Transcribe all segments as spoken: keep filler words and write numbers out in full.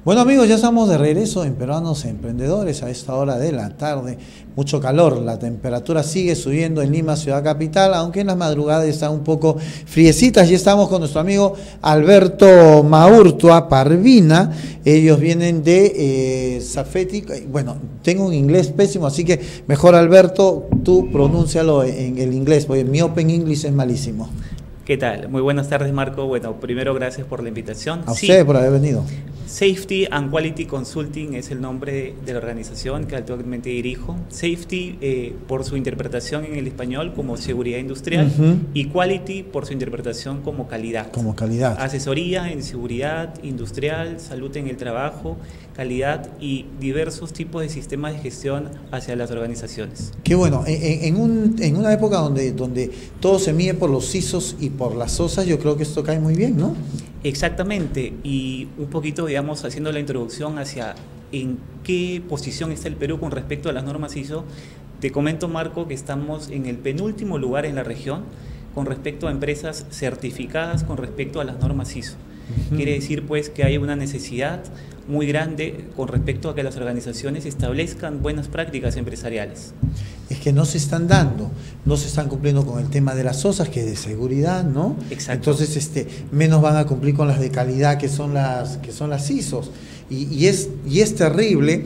Bueno amigos, ya estamos de regreso en Peruanos Emprendedores a esta hora de la tarde. Mucho calor, la temperatura sigue subiendo en Lima, ciudad capital, aunque en las madrugadas están un poco friecitas. Y estamos con nuestro amigo Alberto Maurtua Parvina. Ellos vienen de eh, Safety. Bueno, tengo un inglés pésimo, así que mejor Alberto, tú pronúncialo en el inglés, porque mi Open English es malísimo. ¿Qué tal? Muy buenas tardes, Marco. Bueno, primero gracias por la invitación. A usted sí, por haber venido. Safety and Quality Consulting es el nombre de la organización que actualmente dirijo. Safety eh, por su interpretación en el español como seguridad industrial, uh-huh, y Quality por su interpretación como calidad. Como calidad. Asesoría en seguridad industrial, salud en el trabajo, calidad y diversos tipos de sistemas de gestión hacia las organizaciones. Qué bueno. En, en, un, en una época donde, donde todo se mide por los I S Os y por las O S As, yo creo que esto cae muy bien, ¿no? Exactamente, y un poquito, digamos, haciendo la introducción hacia en qué posición está el Perú con respecto a las normas I S O, te comento, Marco, que estamos en el penúltimo lugar en la región con respecto a empresas certificadas con respecto a las normas I S O. Uh-huh. Quiere decir, pues, que hay una necesidad muy grande con respecto a que las organizaciones establezcan buenas prácticas empresariales. Es que no se están dando, no se están cumpliendo con el tema de las O S As, que es de seguridad, ¿no? Exacto. Entonces, este, menos van a cumplir con las de calidad, que son las, que son las I S Os. Y, y, es, y es terrible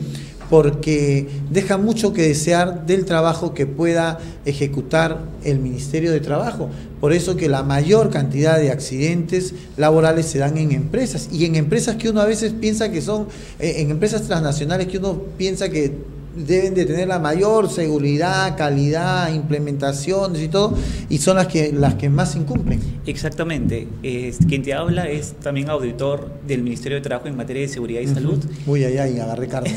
porque deja mucho que desear del trabajo que pueda ejecutar el Ministerio de Trabajo. Por eso que la mayor cantidad de accidentes laborales se dan en empresas, y en empresas que uno a veces piensa que son, eh, en empresas transnacionales que uno piensa que deben de tener la mayor seguridad, calidad, implementaciones y todo, y son las que las que más incumplen. Exactamente. Eh, quien te habla es también auditor del Ministerio de Trabajo en materia de seguridad y uh-huh. salud. Uy, ay, ay, agarré carne.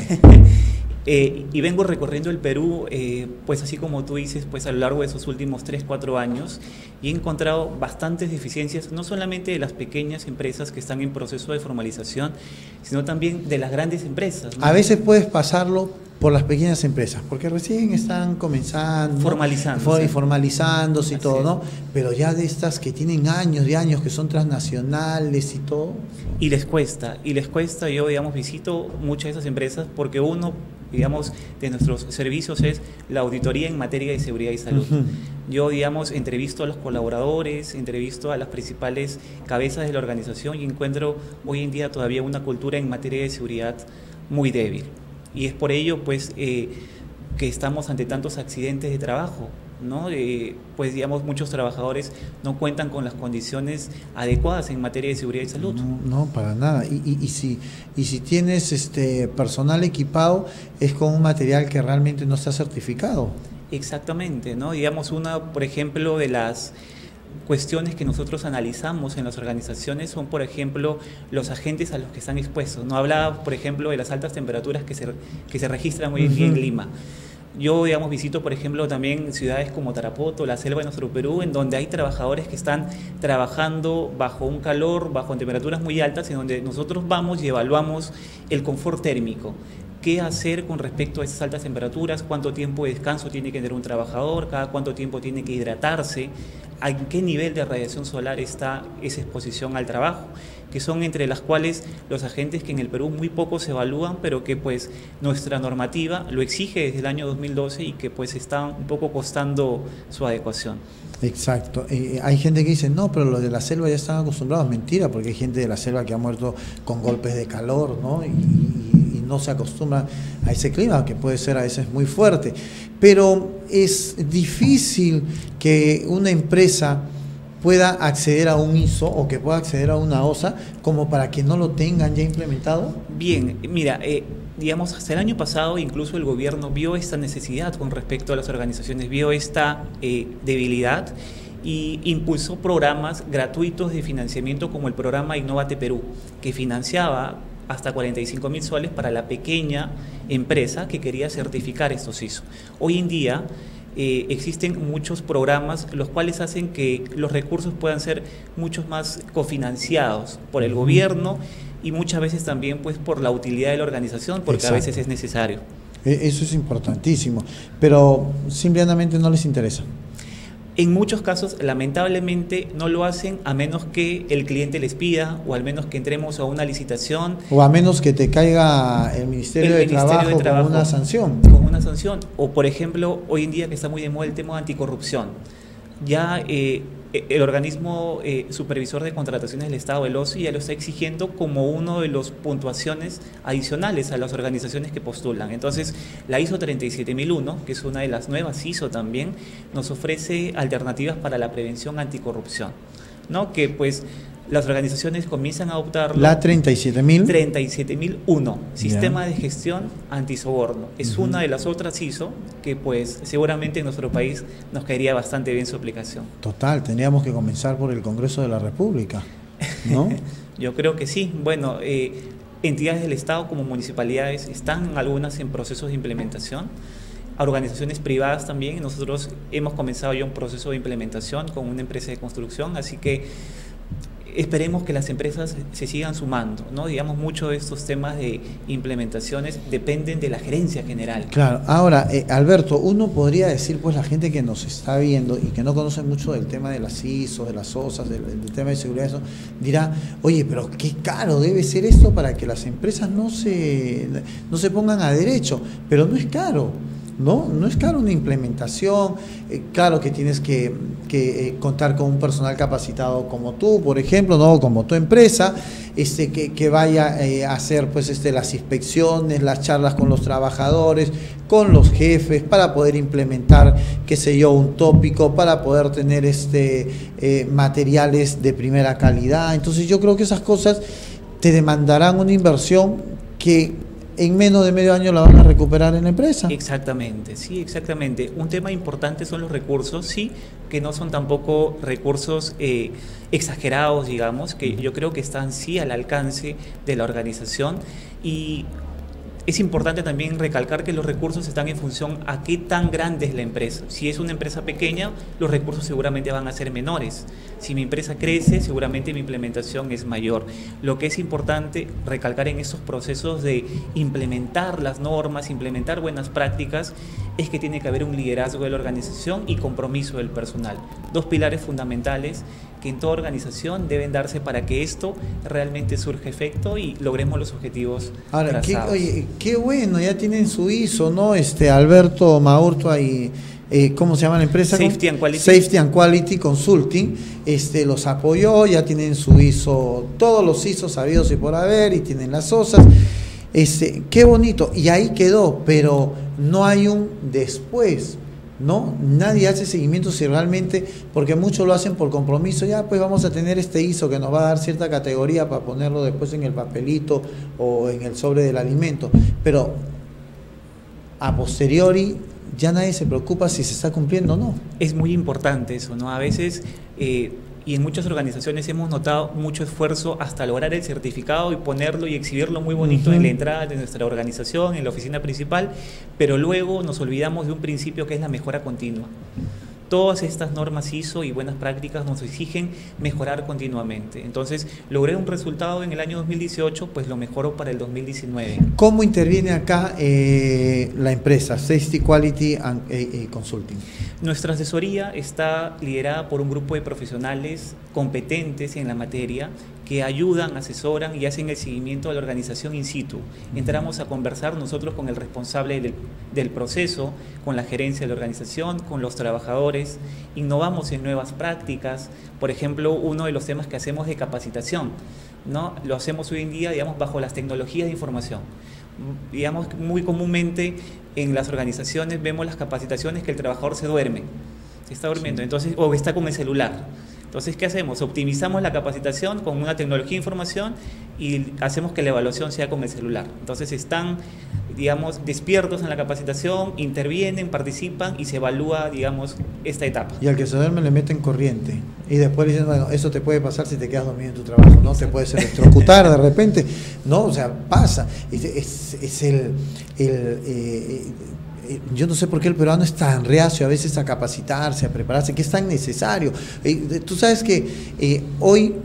eh, y vengo recorriendo el Perú, eh, pues así como tú dices, pues a lo largo de esos últimos tres, cuatro años, y he encontrado bastantes deficiencias, no solamente de las pequeñas empresas que están en proceso de formalización, sino también de las grandes empresas, ¿no? A veces puedes pasarlo por las pequeñas empresas, porque recién están comenzando, formalizándose, ¿no? formalizándose y Así todo, es. ¿no? Pero ya de estas que tienen años y años, que son transnacionales y todo. Y les cuesta, y les cuesta. Yo, digamos, visito muchas de esas empresas porque uno, digamos, de nuestros servicios es la auditoría en materia de seguridad y salud. Uh-huh. Yo, digamos, entrevisto a los colaboradores, entrevisto a las principales cabezas de la organización y encuentro hoy en día todavía una cultura en materia de seguridad muy débil. Y es por ello, pues, eh, que estamos ante tantos accidentes de trabajo, ¿no? Eh, pues, digamos, muchos trabajadores no cuentan con las condiciones adecuadas en materia de seguridad y salud. No, no, para nada. Y, y, y, si, y si tienes este personal equipado, es con un material que realmente no está certificado. Exactamente, ¿no? Digamos, una, por ejemplo, de las cuestiones que nosotros analizamos en las organizaciones son, por ejemplo, los agentes a los que están expuestos. No hablaba, por ejemplo, de las altas temperaturas que se, que se registran hoy en día en Lima. Yo, digamos, visito, por ejemplo, también ciudades como Tarapoto, la selva de nuestro Perú, en donde hay trabajadores que están trabajando bajo un calor, bajo temperaturas muy altas, en donde nosotros vamos y evaluamos el confort térmico. ¿Qué hacer con respecto a esas altas temperaturas? ¿Cuánto tiempo de descanso tiene que tener un trabajador? ¿Cada cuánto tiempo tiene que hidratarse? ¿A qué nivel de radiación solar está esa exposición al trabajo? Que son entre las cuales los agentes que en el Perú muy poco se evalúan, pero que pues nuestra normativa lo exige desde el año dos mil doce y que pues está un poco costando su adecuación. Exacto. Eh, hay gente que dice, no, pero los de la selva ya están acostumbrados. Mentira, porque hay gente de la selva que ha muerto con golpes de calor, ¿no? Y, y, y no se acostumbra a ese clima, que puede ser a veces muy fuerte. Pero es difícil que una empresa pueda acceder a un I S O o que pueda acceder a una O S A como para que no lo tengan ya implementado. Bien, mira, eh, digamos, hasta el año pasado incluso el gobierno vio esta necesidad con respecto a las organizaciones, vio esta eh, debilidad y impulsó programas gratuitos de financiamiento como el programa Innovate Perú, que financiaba hasta cuarenta y cinco mil soles para la pequeña empresa que quería certificar estos I S O. Hoy en día eh, existen muchos programas los cuales hacen que los recursos puedan ser mucho más cofinanciados por el gobierno y muchas veces también pues por la utilidad de la organización, porque Exacto. a veces es necesario. Eso es importantísimo, pero simplemente no les interesa. En muchos casos, lamentablemente, no lo hacen a menos que el cliente les pida o al menos que entremos a una licitación. O a menos que te caiga el Ministerio, el de, Ministerio Trabajo de Trabajo con una sanción. Con una sanción. O, por ejemplo, hoy en día que está muy de moda el tema de anticorrupción. Ya eh, el organismo eh, supervisor de contrataciones del Estado, el O S I, ya lo está exigiendo como uno de los puntuaciones adicionales a las organizaciones que postulan. Entonces, la ISO treinta y siete mil uno, que es una de las nuevas ISO también, nos ofrece alternativas para la prevención anticorrupción, ¿no? Que pues las organizaciones comienzan a adoptarlo. La treinta y siete mil. treinta y siete mil uno, Sistema de Gestión Antisoborno. Es uh-huh. una de las otras ISO que pues seguramente en nuestro país nos caería bastante bien su aplicación. Total, tendríamos que comenzar por el Congreso de la República, ¿no? Yo creo que sí. Bueno, eh, entidades del Estado como municipalidades están algunas en procesos de implementación. A organizaciones privadas también. Nosotros hemos comenzado ya un proceso de implementación con una empresa de construcción, así que esperemos que las empresas se sigan sumando, ¿no? Digamos, mucho de estos temas de implementaciones dependen de la gerencia general. Claro. Ahora, eh, Alberto, uno podría decir, pues la gente que nos está viendo y que no conoce mucho del tema de las ISO, de las O S A S, del, del tema de seguridad, eso, dirá, oye, pero qué caro debe ser esto para que las empresas no se, no se pongan a derecho, pero no es caro. No, no es caro una implementación. Eh, claro que tienes que, que eh, contar con un personal capacitado como tú, por ejemplo, no como tu empresa, este, que, que vaya eh, a hacer pues este, las inspecciones, las charlas con los trabajadores, con los jefes, para poder implementar, qué sé yo, un tópico, para poder tener este, eh, materiales de primera calidad. Entonces yo creo que esas cosas te demandarán una inversión que en menos de medio año la van a recuperar en la empresa. Exactamente, sí, exactamente. Un tema importante son los recursos, sí, que no son tampoco recursos eh, exagerados, digamos, que yo creo que están sí al alcance de la organización. Y es importante también recalcar que los recursos están en función a qué tan grande es la empresa. Si es una empresa pequeña, los recursos seguramente van a ser menores. Si mi empresa crece, seguramente mi implementación es mayor. Lo que es importante recalcar en estos procesos de implementar las normas, implementar buenas prácticas, es que tiene que haber un liderazgo de la organización y compromiso del personal. Dos pilares fundamentales que en toda organización deben darse para que esto realmente surja efecto y logremos los objetivos Ahora, trazados. Qué, oye, qué bueno, ya tienen su ISO, ¿no? Este Alberto Maurtua y eh, ¿cómo se llama la empresa? Safety and Quality. Safety and Quality Consulting, este los apoyó, ya tienen su ISO, todos los ISOs sabidos y por haber, y tienen las O S A S. Este, qué bonito, y ahí quedó, pero no hay un después, ¿no? Nadie hace seguimiento si realmente, porque muchos lo hacen por compromiso, ya pues vamos a tener este ISO que nos va a dar cierta categoría para ponerlo después en el papelito o en el sobre del alimento, pero a posteriori ya nadie se preocupa si se está cumpliendo o no. Es muy importante eso, ¿no? A veces, eh, y en muchas organizaciones hemos notado mucho esfuerzo hasta lograr el certificado y ponerlo y exhibirlo muy bonito uh-huh. en la entrada de nuestra organización, en la oficina principal, pero luego nos olvidamos de un principio que es la mejora continua. Todas estas normas ISO y buenas prácticas nos exigen mejorar continuamente. Entonces, logré un resultado en el año dos mil dieciocho, pues lo mejoro para el dos mil diecinueve. ¿Cómo interviene acá eh, la empresa Safety Quality and, eh, eh, Consulting? Nuestra asesoría está liderada por un grupo de profesionales competentes en la materia que ayudan, asesoran y hacen el seguimiento de la organización in situ. Entramos a conversar nosotros con el responsable del, del proceso, con la gerencia de la organización, con los trabajadores, innovamos en nuevas prácticas. Por ejemplo, uno de los temas que hacemos de capacitación, ¿no? Lo hacemos hoy en día, digamos, bajo las tecnologías de información. Digamos, muy comúnmente en las organizaciones vemos las capacitaciones que el trabajador se duerme, se está durmiendo, entonces, o está con el celular. Entonces, ¿qué hacemos? Optimizamos la capacitación con una tecnología de información y hacemos que la evaluación sea con el celular. Entonces, están, digamos, despiertos en la capacitación, intervienen, participan y se evalúa, digamos, esta etapa. Y al que se duerme le meten corriente. Y después le dicen, bueno, eso te puede pasar si te quedas dormido en tu trabajo, ¿no? Te puedes electrocutar de repente, ¿no? O sea, pasa. Es, es, es el... el eh, yo no sé por qué el peruano es tan reacio a veces a capacitarse, a prepararse, que es tan necesario. Eh, tú sabes que eh, hoy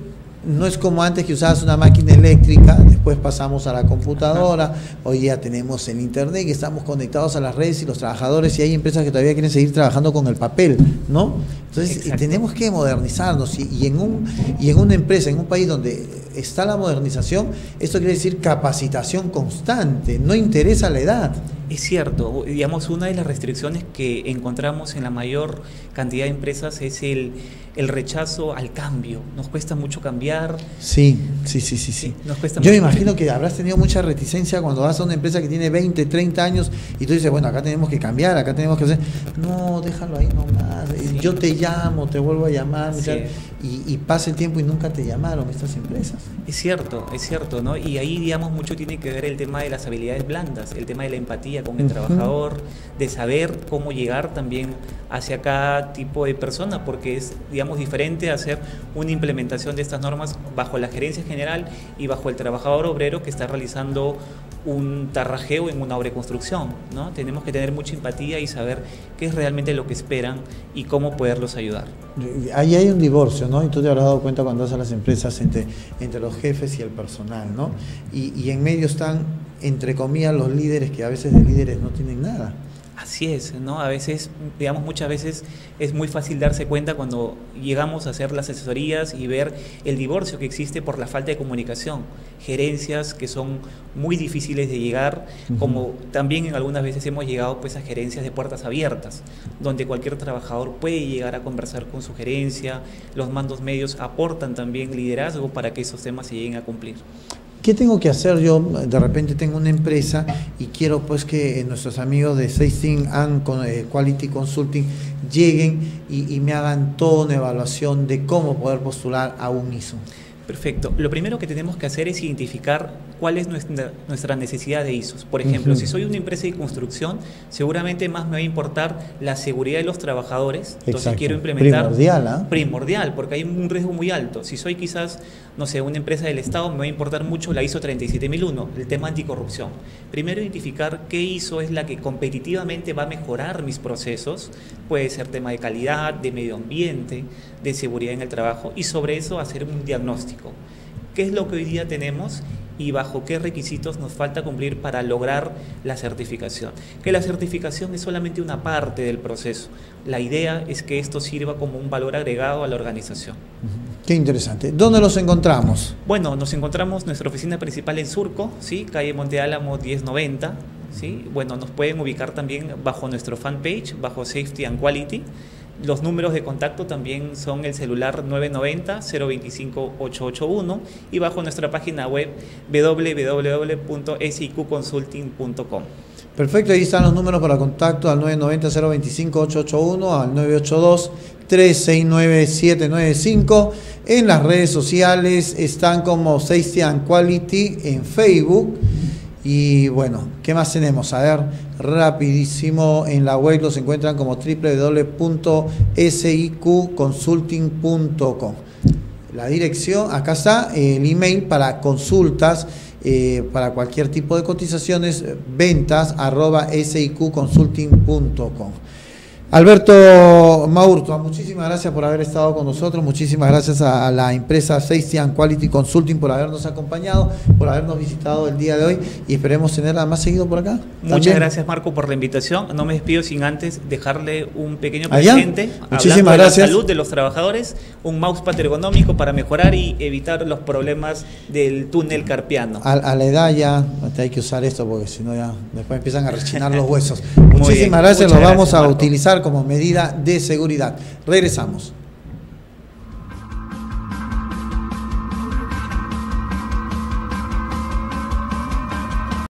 no es como antes que usabas una máquina eléctrica, después pasamos a la computadora. Ajá. Hoy ya tenemos el internet, que estamos conectados a las redes y los trabajadores, y hay empresas que todavía quieren seguir trabajando con el papel, ¿no? Entonces tenemos que modernizarnos y, y, en un, y en una empresa, en un país donde está la modernización, esto quiere decir capacitación constante, no interesa la edad. Es cierto, digamos, una de las restricciones que encontramos en la mayor cantidad de empresas es el, el rechazo al cambio. Nos cuesta mucho cambiar. Sí, sí, sí, sí. sí. Nos cuesta Yo mucho me imagino cambiar. que habrás tenido mucha reticencia cuando vas a una empresa que tiene veinte, treinta años y tú dices, bueno, acá tenemos que cambiar, acá tenemos que hacer. No, déjalo ahí nomás. Sí. Yo te llamo, te vuelvo a llamar. Sí. Y, y pasa el tiempo y nunca te llamaron estas empresas. Es cierto, es cierto, ¿no? Y ahí, digamos, mucho tiene que ver el tema de las habilidades blandas, el tema de la empatía con el uh-huh. trabajador, de saber cómo llegar también hacia cada tipo de persona, porque es, digamos, diferente hacer una implementación de estas normas bajo la gerencia general y bajo el trabajador obrero que está realizando un tarrajeo en una obra de construcción, ¿no? Tenemos que tener mucha empatía y saber qué es realmente lo que esperan y cómo poderlos ayudar. Ahí hay un divorcio, ¿no? Y tú te habrás dado cuenta cuando vas a las empresas entre, entre los jefes y el personal, ¿no? Y, y en medio están, entre comillas, los líderes, que a veces de líderes no tienen nada. Así es, ¿no? A veces, digamos, muchas veces es muy fácil darse cuenta cuando llegamos a hacer las asesorías y ver el divorcio que existe por la falta de comunicación. Gerencias que son muy difíciles de llegar, uh-huh. como también en algunas veces hemos llegado pues a gerencias de puertas abiertas, donde cualquier trabajador puede llegar a conversar con su gerencia, los mandos medios aportan también liderazgo para que esos temas se lleguen a cumplir. ¿Qué tengo que hacer yo? De repente tengo una empresa y quiero pues que nuestros amigos de Seisting and Quality Consulting lleguen y, y me hagan toda una evaluación de cómo poder postular a un I S O. Perfecto. Lo primero que tenemos que hacer es identificar cuál es nuestra, nuestra necesidad de I S Os. Por ejemplo, uh-huh. si soy una empresa de construcción, seguramente más me va a importar la seguridad de los trabajadores. Entonces Exacto. quiero implementar... Primordial, ¿eh? Primordial, porque hay un riesgo muy alto. Si soy quizás, no sé, una empresa del Estado, me va a importar mucho la I S O treinta y siete mil uno, el tema anticorrupción. Primero identificar qué I S O es la que competitivamente va a mejorar mis procesos. Puede ser tema de calidad, de medio ambiente, de seguridad en el trabajo, y sobre eso hacer un diagnóstico. ¿Qué es lo que hoy día tenemos y bajo qué requisitos nos falta cumplir para lograr la certificación? Que la certificación es solamente una parte del proceso. La idea es que esto sirva como un valor agregado a la organización. Qué interesante. ¿Dónde los encontramos? Bueno, nos encontramos nuestra oficina principal en Surco, ¿sí? Calle Monte Álamo diez noventa. ¿Sí? Bueno, nos pueden ubicar también bajo nuestro fanpage, bajo Safety and Quality. Los números de contacto también son el celular nueve noventa, cero veinticinco, ochocientos ochenta y uno y bajo nuestra página web doble u doble u doble u punto s i q consulting punto com. Perfecto, ahí están los números para contacto al nueve noventa, cero veinticinco, ochocientos ochenta y uno, al nueve ocho dos, tres seis nueve, siete nueve cinco. En las redes sociales están como Safety and Quality en Facebook. Y bueno, ¿qué más tenemos? A ver, rapidísimo, en la web los encuentran como doble u doble u doble u punto s i q consulting punto com. La dirección, acá está, el email para consultas, eh, para cualquier tipo de cotizaciones, ventas arroba s i q consulting punto com. Alberto Maurtua, muchísimas gracias por haber estado con nosotros, muchísimas gracias a, a la empresa Safety and Quality Consulting por habernos acompañado, por habernos visitado el día de hoy y esperemos tenerla más seguido por acá. Muchas ¿También? Gracias, Marco, por la invitación. No me despido sin antes dejarle un pequeño ¿Allá? presente. Muchísimas gracias. De la salud de los trabajadores, un mousepad ergonómico para mejorar y evitar los problemas del túnel carpiano. A, a la edad ya hay que usar esto porque si no ya después empiezan a rechinar los huesos. Muchísimas gracias, Muchas lo vamos gracias, a Marco. utilizar como medida de seguridad. Regresamos.